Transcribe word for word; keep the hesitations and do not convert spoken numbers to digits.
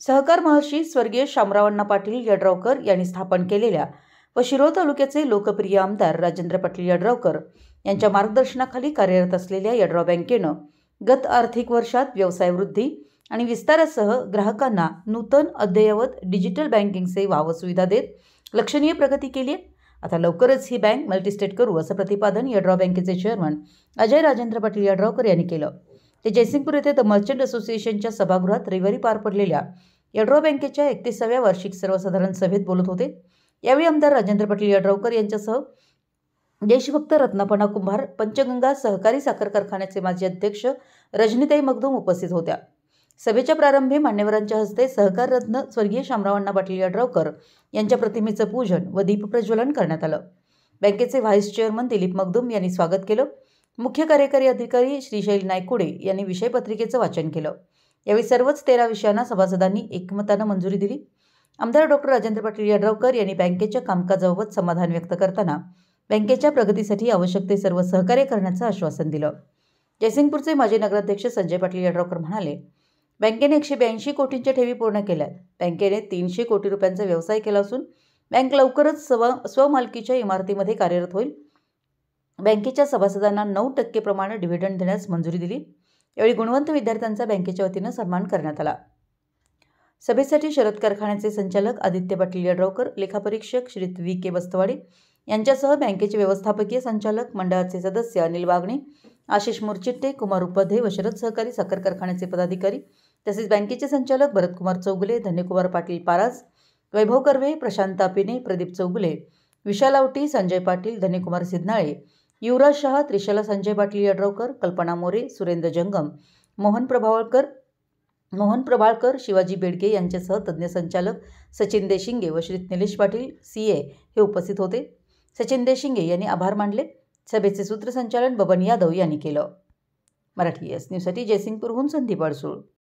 सहकार महर्षी स्वर्गीय शामराव पाटील यड्रावकर यांनी स्थापन केलेल्या व शिरोळ तालुक्याचे लोकप्रिय आमदार राजेंद्र पाटील यड्रावकर यांच्या मार्गदर्शनाखाली कार्यरत असलेल्या यड्राव बँकेनं गत आर्थिक वर्षात व्यवसाय वृद्धी आणि विस्तारासह ग्राहकांना नूतन अद्ययावत डिजिटल बँकिंग सेवा व सुविधा देत लक्षणीय प्रगती केली आहे। आता लवकरच ही बँक मल्टीस्टेट करू असं प्रतिपादन यड्राव बँकेचे चेअरमन अजय राजेंद्र पाटील यड्रावकर यांनी केलं। ते जयसिंगपूर येथे द मर्चंट असोसिएशनच्या सभागृहात रविवारी पार पडलेल्या यड्राव बँकेच्या एकतीसाव्या वार्षिक सर्वसाधारण सभेत बोलत होते। यावेळी आमदार राजेंद्र पाटील यड्रावकर यांच्यासह देशभक्त रत्नापना कुंभार, पंचगंगा सहकारी साखर कारखान्याचे माजी अध्यक्ष रजनीताई मगदूम उपस्थित होत्या। सभेच्या प्रारंभी मान्यवरांच्या हस्ते सहकार रत्न स्वर्गीय शामराव पाटील यड्रावकर यांच्या प्रतिमेचं पूजन व दीपप्रज्वलन करण्यात आलं। बँकेचे व्हाईस चेअरमन दिलीप मगदूम यांनी स्वागत केलं। मुख्य कार्यकारी अधिकारी श्रीशैल नायकुडे यांनी विषयपत्रिकेचं वाचन केलं। यावेळी सर्वच तेरा विषयांना सभासदांनी एकमतानं मंजुरी दिली। आमदार डॉक्टर राजेंद्र पाटील यड्रावकर यांनी बँकेच्या कामकाजाबाबत समाधान व्यक्त करताना बँकेच्या प्रगतीसाठी आवश्यक ते सर्व सहकार्य करण्याचं आश्वासन दिलं। जयसिंगपूरचे माजी नगराध्यक्ष संजय पाटील यड्रावकर म्हणाले, बँकेने एकशे ब्याऐंशी कोटींच्या ठेवी पूर्ण केल्यात। बँकेने तीनशे कोटी रुपयांचा व्यवसाय केला असून बँक लवकरच स्व स्वमालकीच्या इमारतीमध्ये कार्यरत होईल। बँकेच्या सभासदांना नऊ टक्के प्रमाणे डिव्हिडंड देण्यास मंजुरी दिली। यावेळी गुणवंत विद्यार्थ्यांचा बँकेच्या वतीनं सन्मान करण्यात आला। सभेसाठी शरद कारखान्याचे संचालक आदित्य पाटील यड्रावकर, लेखापरीक्षक श्री व्ही के बस्तवाडे यांच्यासह बँकेचे व्यवस्थापकीय संचालक मंडळाचे सदस्य अनिल बागणे, आशिष मुरचिट्टे, कुमार उपाध्ये व शरद सहकारी साखर कारखान्याचे पदाधिकारी तसेच बँकेचे संचालक भरतकुमार चौगुले, धन्यकुमार पाटील पाराज, वैभव कर्वे, प्रशांत तापिने, प्रदीप चौगुले, विशाल आवटी, संजय पाटील, धन्यकुमार सिद्धनाळे, युवराज शहा, त्रिशला संजय पाटील यड्रावकर, कल्पना मोरे, सुरेंद्र जंगम, मोहन प्रभावळकर मोहन प्रभाळकर, शिवाजी बेडके यांच्यासह तज्ज्ञ संचालक सचिन देशिंगे व श्री निलेश पाटील सी ए हे उपस्थित होते। सचिन देशिंगे यांनी आभार मानले। सभेचे सूत्रसंचालन बबन यादव यांनी केलं। मराठी एस न्यूजसाठी जयसिंगपूरहून संदीप अडसूळ।